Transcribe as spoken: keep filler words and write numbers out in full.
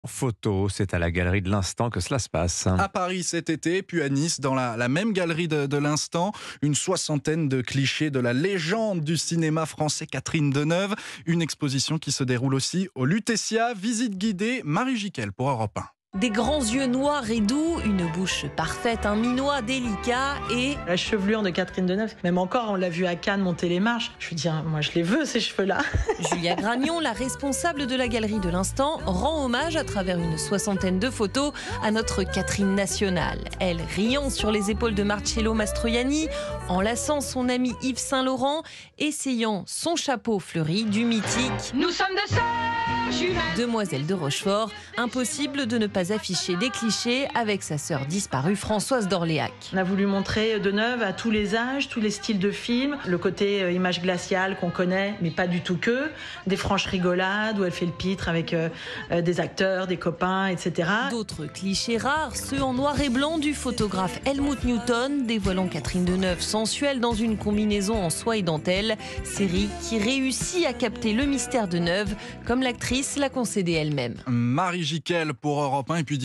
Photo, c'est à la galerie de l'Instant que cela se passe. À Paris cet été, puis à Nice, dans la, la même galerie de, de l'Instant, une soixantaine de clichés de la légende du cinéma français Catherine Deneuve. Une exposition qui se déroule aussi au Lutetia. Visite guidée, Marie Jiquel pour Europe un. Des grands yeux noirs et doux, une bouche parfaite, un minois délicat et... La chevelure de Catherine Deneuve, même encore, on l'a vu à Cannes monter les marches. Je lui dis, moi je les veux ces cheveux-là. Julia Gragnon, la responsable de la galerie de l'Instant, rend hommage à travers une soixantaine de photos à notre Catherine nationale. Elle riant sur les épaules de Marcello Mastroianni, enlaçant son ami Yves Saint-Laurent, essayant son chapeau fleuri du mythique... Nous sommes de sœurs jumelles. Demoiselle de Rochefort, impossible de ne pas afficher des clichés avec sa sœur disparue Françoise d'Orléac. On a voulu montrer Deneuve à tous les âges, tous les styles de films, le côté euh, image glaciale qu'on connaît, mais pas du tout que, des franches rigolades où elle fait le pitre avec euh, euh, des acteurs, des copains, et cetera. D'autres clichés rares, ceux en noir et blanc du photographe Helmut Newton, dévoilant Catherine Deneuve sensuelle dans une combinaison en soie et dentelle, série qui réussit à capter le mystère de Deneuve, comme l'actrice l'a concédé elle-même. Marie Jiquel pour Europe un et puis